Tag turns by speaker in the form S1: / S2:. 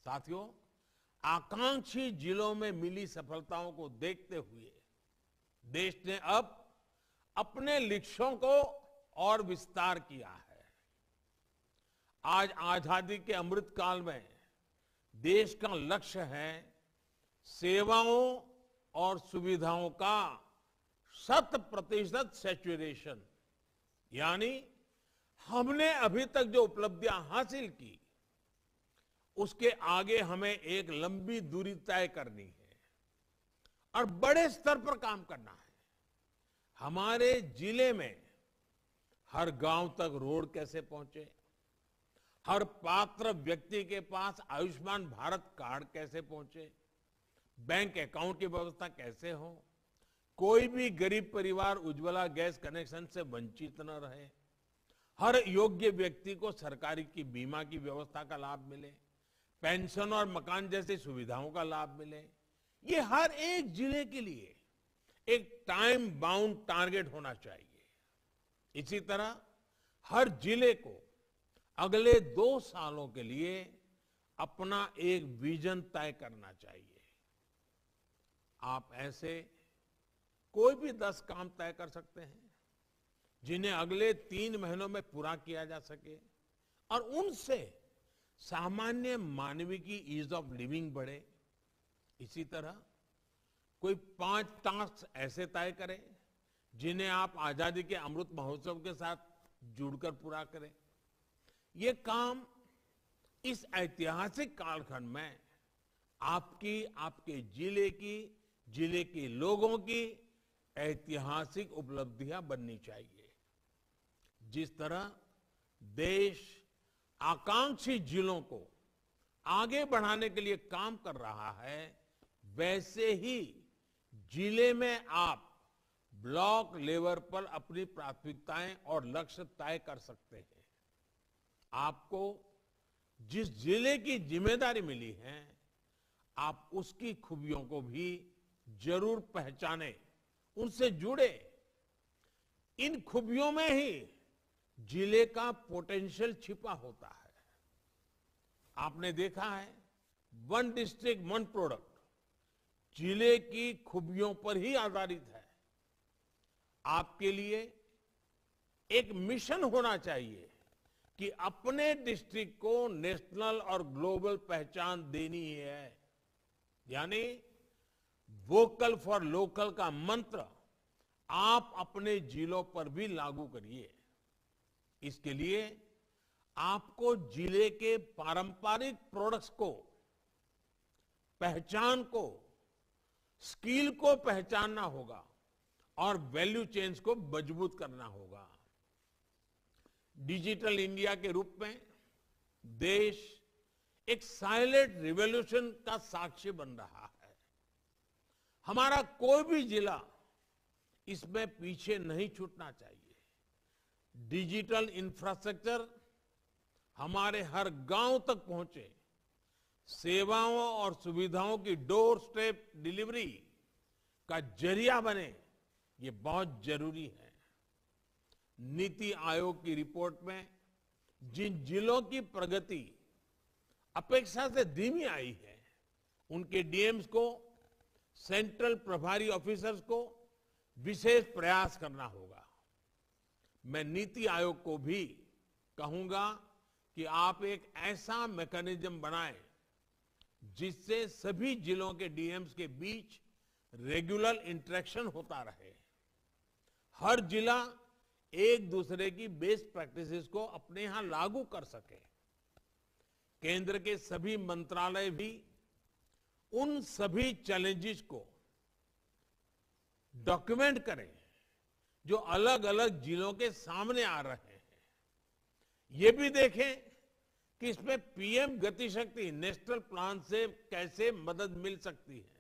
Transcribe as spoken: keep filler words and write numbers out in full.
S1: साथियों, आकांक्षी जिलों में मिली सफलताओं को देखते हुए देश ने अब अपने लक्ष्यों को और विस्तार किया है। आज आजादी के अमृत काल में देश का लक्ष्य है सेवाओं और सुविधाओं का शत प्रतिशत सैचुरेशन, यानी हमने अभी तक जो उपलब्धियां हासिल की उसके आगे हमें एक लंबी दूरी तय करनी है और बड़े स्तर पर काम करना है। हमारे जिले में हर गांव तक रोड कैसे पहुंचे, हर पात्र व्यक्ति के पास आयुष्मान भारत कार्ड कैसे पहुंचे, बैंक अकाउंट की व्यवस्था कैसे हो, कोई भी गरीब परिवार उज्ज्वला गैस कनेक्शन से वंचित न रहे, हर योग्य व्यक्ति को सरकारी की बीमा की व्यवस्था का लाभ मिले, पेंशन और मकान जैसी सुविधाओं का लाभ मिले। ये हर एक जिले के लिए एक टाइम बाउंड टारगेट होना चाहिए। इसी तरह हर जिले को अगले दो सालों के लिए अपना एक विजन तय करना चाहिए। आप ऐसे कोई भी दस काम तय कर सकते हैं जिन्हें अगले तीन महीनों में पूरा किया जा सके और उनसे सामान्य मानवीय की ईज ऑफ लिविंग बढ़े। इसी तरह कोई पांच टास्क ऐसे तय करें जिन्हें आप आजादी के अमृत महोत्सव के साथ जुड़कर पूरा करें। ये काम इस ऐतिहासिक कालखंड में आपकी, आपके जिले की, जिले के लोगों की ऐतिहासिक उपलब्धियां बननी चाहिए। जिस तरह देश आकांक्षी जिलों को आगे बढ़ाने के लिए काम कर रहा है, वैसे ही जिले में आप ब्लॉक लेवल पर अपनी प्राथमिकताएं और लक्ष्य तय कर सकते हैं। आपको जिस जिले की जिम्मेदारी मिली है, आप उसकी खूबियों को भी जरूर पहचाने, उनसे जुड़े। इन खूबियों में ही जिले का पोटेंशियल छिपा होता है। आपने देखा है, वन डिस्ट्रिक्ट वन प्रोडक्ट जिले की खूबियों पर ही आधारित है। आपके लिए एक मिशन होना चाहिए कि अपने डिस्ट्रिक्ट को नेशनल और ग्लोबल पहचान देनी है, यानी वोकल फॉर लोकल का मंत्र आप अपने जिलों पर भी लागू करिए। इसके लिए आपको जिले के पारंपरिक प्रोडक्ट्स को, पहचान को, स्किल को पहचानना होगा और वैल्यू चेन्स को मजबूत करना होगा। डिजिटल इंडिया के रूप में देश एक साइलेंट रिवॉल्यूशन का साक्षी बन रहा है। हमारा कोई भी जिला इसमें पीछे नहीं छूटना चाहिए। डिजिटल इंफ्रास्ट्रक्चर हमारे हर गांव तक पहुंचे, सेवाओं और सुविधाओं की डोर स्टेप डिलीवरी का जरिया बने, ये बहुत जरूरी है। नीति आयोग की रिपोर्ट में जिन जिलों की प्रगति अपेक्षा से धीमी आई है, उनके डीएम्स को, सेंट्रल प्रभारी ऑफिसर्स को विशेष प्रयास करना होगा। मैं नीति आयोग को भी कहूंगा कि आप एक ऐसा मैकेनिज्म बनाएं जिससे सभी जिलों के डीएम्स के बीच रेगुलर इंटरेक्शन होता रहे। हर जिला एक दूसरे की बेस्ट प्रैक्टिसेस को अपने यहां लागू कर सके। केंद्र के सभी मंत्रालय भी उन सभी चैलेंजेस को डॉक्यूमेंट करें जो अलग अलग जिलों के सामने आ रहे हैं। ये भी देखें कि इसमें पीएम गति शक्ति नेशनल प्लान से कैसे मदद मिल सकती है।